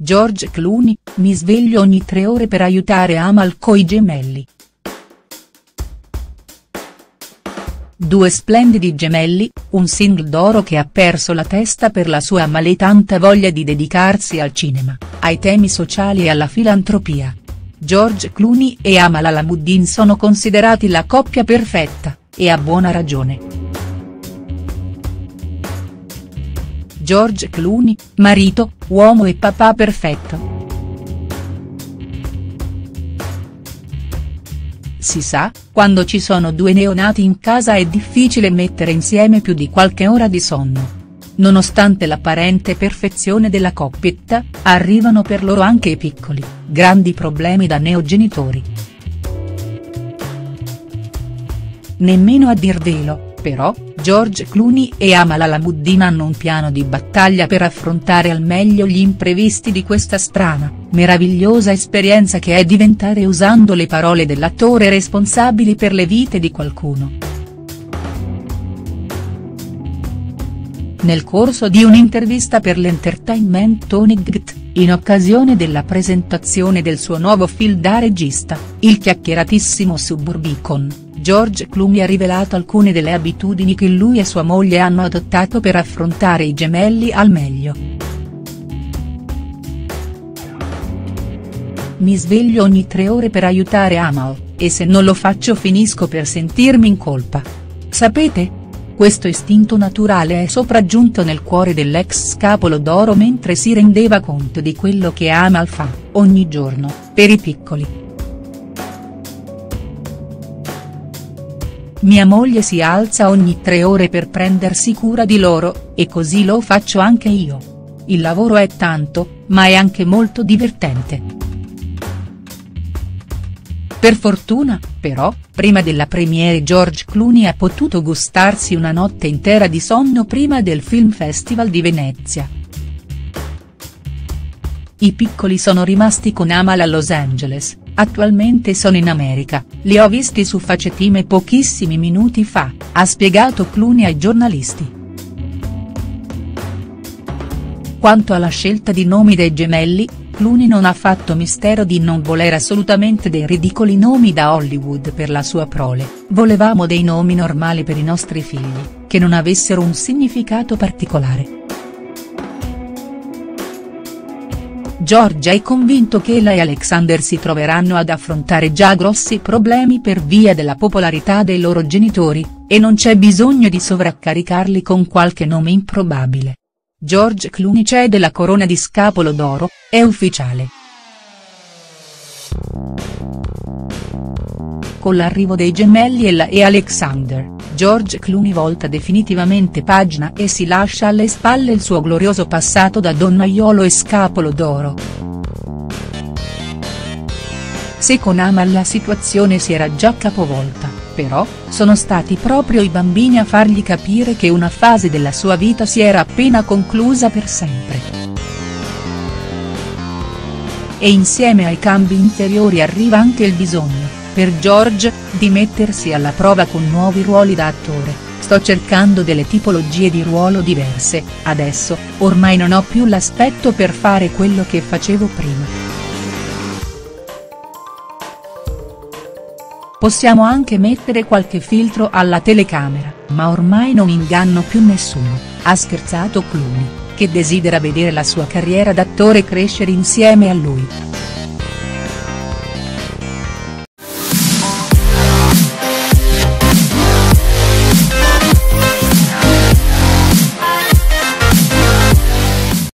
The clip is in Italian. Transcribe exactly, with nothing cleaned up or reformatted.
George Clooney, mi sveglio ogni tre ore per aiutare Amal coi gemelli. Due splendidi gemelli, un single d'oro che ha perso la testa per la sua amaletanta voglia di dedicarsi al cinema, ai temi sociali e alla filantropia. George Clooney e Amal Alamuddin sono considerati la coppia perfetta, e a buona ragione. George Clooney, marito, uomo e papà perfetto. Si sa, quando ci sono due neonati in casa è difficile mettere insieme più di qualche ora di sonno. Nonostante l'apparente perfezione della coppietta, arrivano per loro anche i piccoli, grandi problemi da neogenitori. Nemmeno a dirvelo, però, George Clooney e Amal Alamuddin hanno un piano di battaglia per affrontare al meglio gli imprevisti di questa strana, meravigliosa esperienza che è diventare, usando le parole dell'attore, responsabili per le vite di qualcuno. Nel corso di un'intervista per l'Entertainment Tonight, in occasione della presentazione del suo nuovo film da regista, il chiacchieratissimo Suburbicon, George Clooney ha rivelato alcune delle abitudini che lui e sua moglie hanno adottato per affrontare i gemelli al meglio. Mi sveglio ogni tre ore per aiutare Amal, e se non lo faccio finisco per sentirmi in colpa. Sapete? Questo istinto naturale è sopraggiunto nel cuore dell'ex scapolo d'oro mentre si rendeva conto di quello che Amal fa, ogni giorno, per i piccoli. Mia moglie si alza ogni tre ore per prendersi cura di loro, e così lo faccio anche io. Il lavoro è tanto, ma è anche molto divertente. Per fortuna, però, prima della premiere George Clooney ha potuto gustarsi una notte intera di sonno prima del Film Festival di Venezia. I piccoli sono rimasti con Amal a Los Angeles, attualmente sono in America, li ho visti su Facetime pochissimi minuti fa, ha spiegato Clooney ai giornalisti. Quanto alla scelta di nomi dei gemelli, Clooney non ha fatto mistero di non voler assolutamente dei ridicoli nomi da Hollywood per la sua prole, volevamo dei nomi normali per i nostri figli, che non avessero un significato particolare. George è convinto che Ella e Alexander si troveranno ad affrontare già grossi problemi per via della popolarità dei loro genitori, e non c'è bisogno di sovraccaricarli con qualche nome improbabile. George Clooney cede la corona di scapolo d'oro, è ufficiale. Con l'arrivo dei gemelli Ella e Alexander, George Clooney volta definitivamente pagina e si lascia alle spalle il suo glorioso passato da donnaiolo e scapolo d'oro. Se con Amal la situazione si era già capovolta, però, sono stati proprio i bambini a fargli capire che una fase della sua vita si era appena conclusa per sempre. E insieme ai cambi interiori arriva anche il bisogno, per George, di mettersi alla prova con nuovi ruoli da attore. Sto cercando delle tipologie di ruolo diverse, adesso, ormai non ho più l'aspetto per fare quello che facevo prima. Possiamo anche mettere qualche filtro alla telecamera, ma ormai non inganno più nessuno, ha scherzato Clooney, che desidera vedere la sua carriera d'attore crescere insieme a lui.